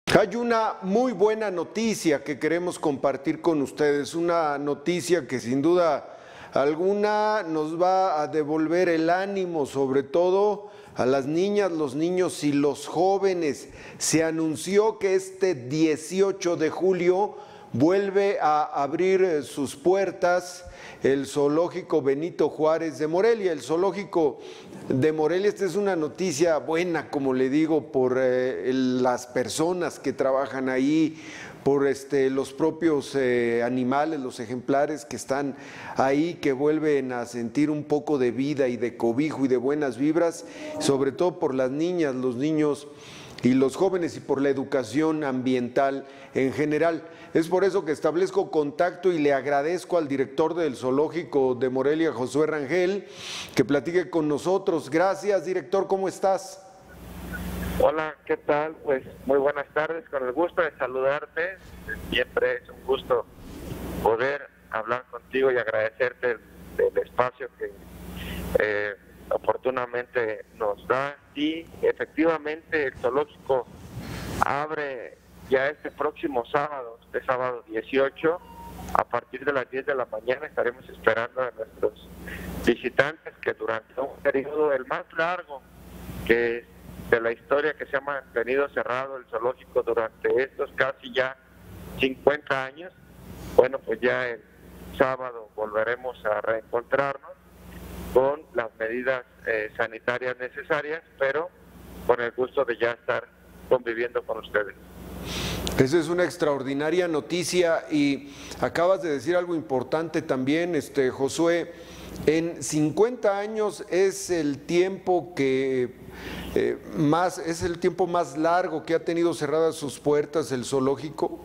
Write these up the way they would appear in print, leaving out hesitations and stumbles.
Hay una muy buena noticia que queremos compartir con ustedes, una noticia que sin duda alguna nos va a devolver el ánimo, sobre todo a las niñas, los niños y los jóvenes. Se anunció que este 18 de julio vuelve a abrir sus puertas el zoológico Benito Juárez de Morelia. El zoológico de Morelia, esta es una noticia buena, como le digo, por las personas que trabajan ahí, por los propios animales, los ejemplares que están ahí, que vuelven a sentir un poco de vida y de cobijo y de buenas vibras, sobre todo por las niñas, los niños y los jóvenes, y por la educación ambiental en general. Es por eso que establezco contacto y le agradezco al director del zoológico de Morelia, Josué Rangel, que platique con nosotros. Gracias, director, ¿cómo estás? Hola, ¿qué tal? Pues muy buenas tardes, con el gusto de saludarte. Siempre es un gusto poder hablar contigo y agradecerte el espacio que oportunamente nos da. Y efectivamente el zoológico abre ya este próximo sábado, este sábado 18, a partir de las 10 de la mañana estaremos esperando a nuestros visitantes que durante un periodo el más largo que de la historia, que se ha mantenido cerrado el zoológico durante estos casi ya 50 años, bueno, pues ya el sábado volveremos a reencontrarnos con las medidas sanitarias necesarias, pero con el gusto de ya estar conviviendo con ustedes. Esa es una extraordinaria noticia y acabas de decir algo importante también, Josué. En 50 años es el tiempo que es el tiempo más largo que ha tenido cerradas sus puertas el zoológico.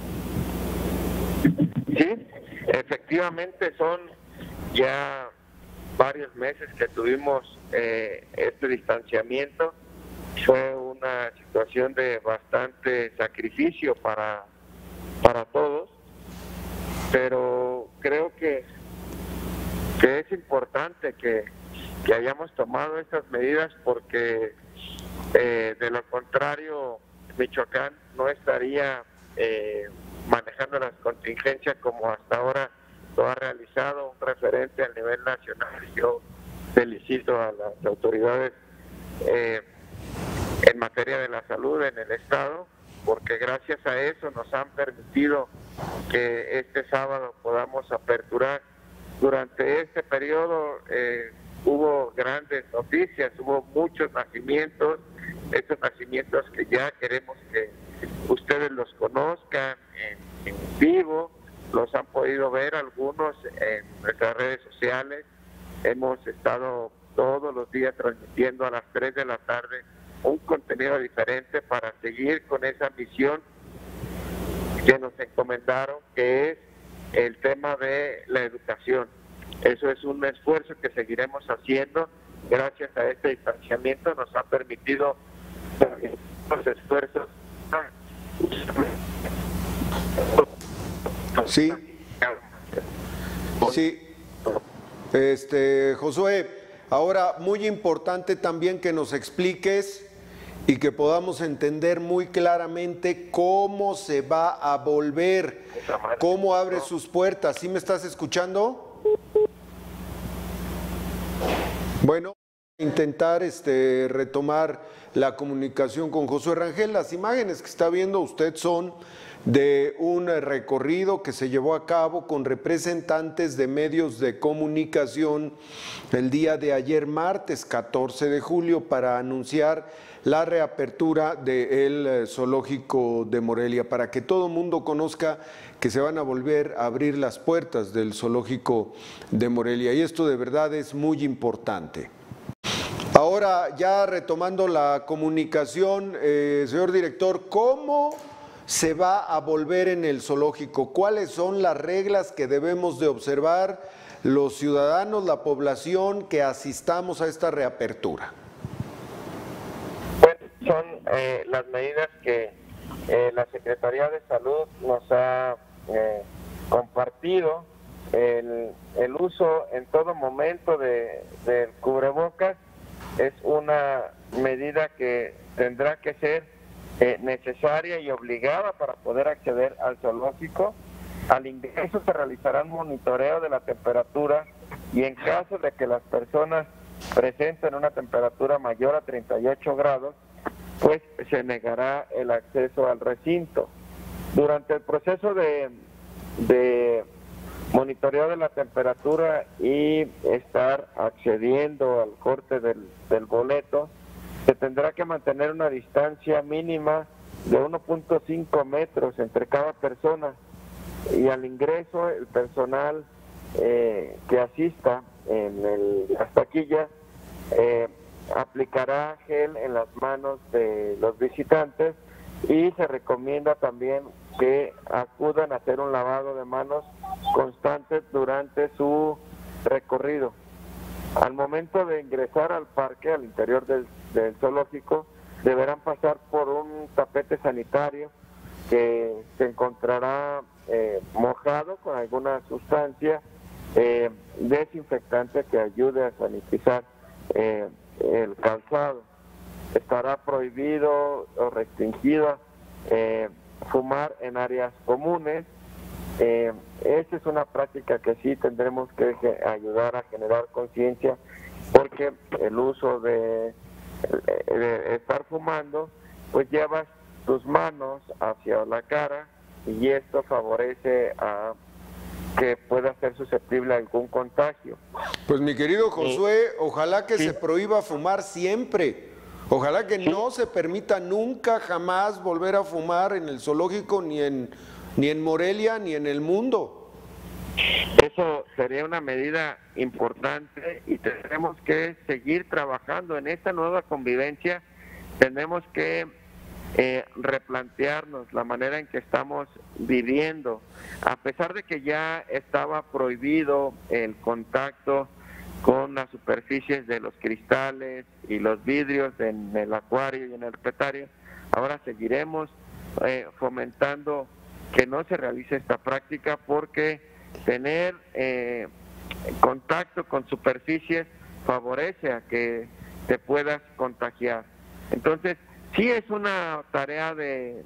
Sí, efectivamente son ya varios meses que tuvimos este distanciamiento. Fue una situación de bastante sacrificio para todos, pero creo que es importante que hayamos tomado estas medidas, porque de lo contrario Michoacán no estaría manejando las contingencias como hasta ahora lo ha realizado, un referente a nivel nacional. Yo felicito a las autoridades en materia de la salud en el estado, porque gracias a eso nos han permitido que este sábado podamos aperturar. Durante este periodo hubo grandes noticias, hubo muchos nacimientos, estos nacimientos que ya queremos que ustedes los conozcan en vivo, los han podido ver algunos en nuestras redes sociales. Hemos estado todos los días transmitiendo a las 3 de la tarde un contenido diferente para seguir con esa misión que nos encomendaron, que es el tema de la educación. Eso es un esfuerzo que seguiremos haciendo. Gracias a este distanciamiento nos ha permitido los esfuerzos. Sí. Sí. Josué, ahora muy importante también que nos expliques y que podamos entender muy claramente cómo se va a volver, cómo abre sus puertas. ¿Sí me estás escuchando? Bueno, intentar retomar la comunicación con Josué Rangel. Las imágenes que está viendo usted son de un recorrido que se llevó a cabo con representantes de medios de comunicación el día de ayer, martes 14 de julio, para anunciar la reapertura del zoológico de Morelia, para que todo el mundo conozca que se van a volver a abrir las puertas del zoológico de Morelia, y esto de verdad es muy importante. Ahora, ya retomando la comunicación, señor director, ¿cómo se va a volver en el zoológico? ¿Cuáles son las reglas que debemos de observar los ciudadanos, la población que asistamos a esta reapertura? Pues son las medidas que la Secretaría de Salud nos ha compartido. El uso en todo momento del cubrebocas es una medida que tendrá que ser necesaria y obligada para poder acceder al zoológico. Al ingreso se realizará un monitoreo de la temperatura y en caso de que las personas presenten una temperatura mayor a 38 grados, pues se negará el acceso al recinto. Durante el proceso de monitoreo de la temperatura y estar accediendo al corte del boleto, se tendrá que mantener una distancia mínima de 1.5 metros entre cada persona, y al ingreso el personal que asista en las taquillas aplicará gel en las manos de los visitantes, y se recomienda también que acudan a hacer un lavado de manos constante durante su recorrido. Al momento de ingresar al parque, al interior del zoológico, deberán pasar por un tapete sanitario que se encontrará mojado con alguna sustancia desinfectante que ayude a sanitizar el calzado. Estará prohibido o restringido fumar en áreas comunes. Esta es una práctica que sí tendremos que ayudar a generar conciencia, porque el uso de estar fumando, pues llevas tus manos hacia la cara y esto favorece a que pueda ser susceptible a algún contagio. Pues mi querido Josué, ojalá que sí. se prohíba fumar siempre. Ojalá que no se permita nunca, jamás volver a fumar en el zoológico, ni en Morelia, ni en el mundo. Eso sería una medida importante y tendremos que seguir trabajando en esta nueva convivencia. Tenemos que replantearnos la manera en que estamos viviendo. A pesar de que ya estaba prohibido el contacto con las superficies de los cristales y los vidrios en el acuario y en el herpetario, ahora seguiremos fomentando que no se realice esta práctica, porque tener contacto con superficies favorece a que te puedas contagiar. Entonces, sí es una tarea de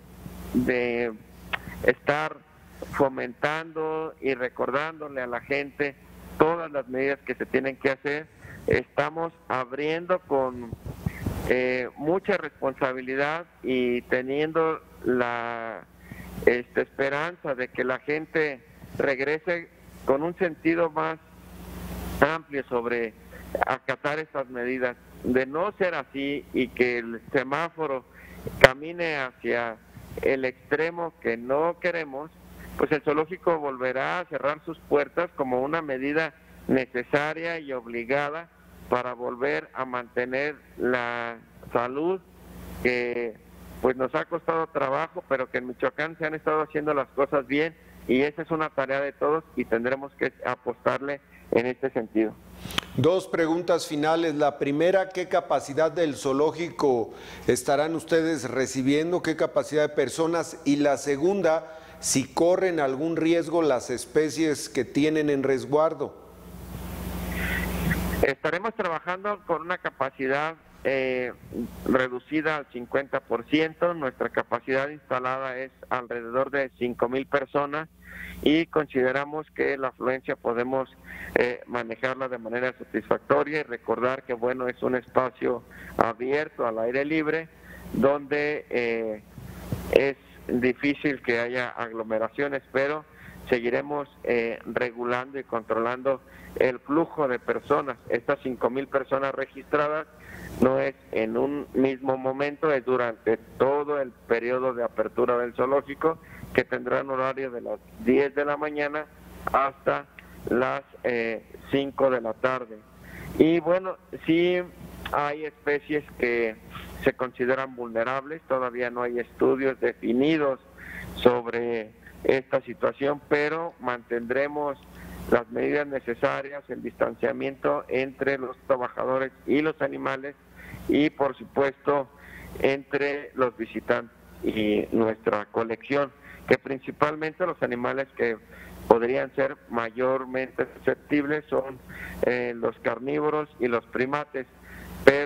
estar fomentando y recordándole a la gente todas las medidas que se tienen que hacer. Estamos abriendo con mucha responsabilidad y teniendo la esperanza de que la gente regrese con un sentido más amplio sobre acatar estas medidas. De no ser así y que el semáforo camine hacia el extremo que no queremos, pues el zoológico volverá a cerrar sus puertas como una medida necesaria y obligada para volver a mantener la salud que pues nos ha costado trabajo, pero que en Michoacán se han estado haciendo las cosas bien, y esa es una tarea de todos y tendremos que apostarle en este sentido. Dos preguntas finales. La primera, ¿qué capacidad del zoológico estarán ustedes recibiendo? ¿Qué capacidad de personas? Y la segunda, si corren algún riesgo las especies que tienen en resguardo. Estaremos trabajando con una capacidad reducida al 50%. Nuestra capacidad instalada es alrededor de 5,000 personas y consideramos que la afluencia podemos manejarla de manera satisfactoria, y recordar que bueno, es un espacio abierto al aire libre donde es difícil que haya aglomeraciones, pero seguiremos regulando y controlando el flujo de personas. Estas 5,000 personas registradas no es en un mismo momento, es durante todo el periodo de apertura del zoológico, que tendrá un horario de las 10 de la mañana hasta las 5 de la tarde. Y bueno, sí hay especies que se consideran vulnerables, todavía no hay estudios definidos sobre esta situación, pero mantendremos las medidas necesarias, el distanciamiento entre los trabajadores y los animales, y por supuesto entre los visitantes y nuestra colección, que principalmente los animales que podrían ser mayormente susceptibles son los carnívoros y los primates, pero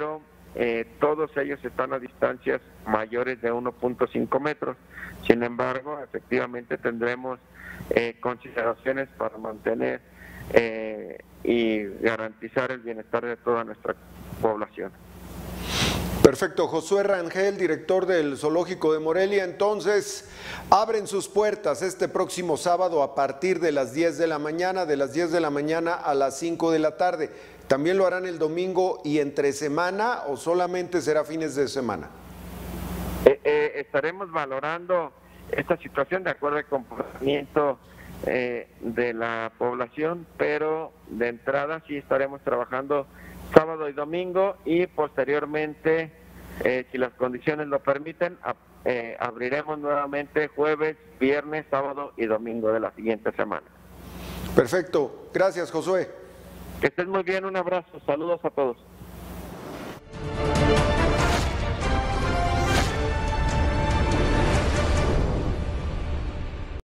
todos ellos están a distancias mayores de 1.5 metros. Sin embargo, efectivamente tendremos consideraciones para mantener y garantizar el bienestar de toda nuestra población. Perfecto. Josué Rangel, director del Zoológico de Morelia. Entonces, abren sus puertas este próximo sábado a partir de las 10 de la mañana, de las 10 de la mañana a las 5 de la tarde. ¿También lo harán el domingo y entre semana o solamente será fines de semana? Estaremos valorando esta situación de acuerdo al comportamiento de la población, pero de entrada sí estaremos trabajando sábado y domingo, y posteriormente, si las condiciones lo permiten, abriremos nuevamente jueves, viernes, sábado y domingo de la siguiente semana. Perfecto. Gracias, Josué. Que estés muy bien, un abrazo, saludos a todos.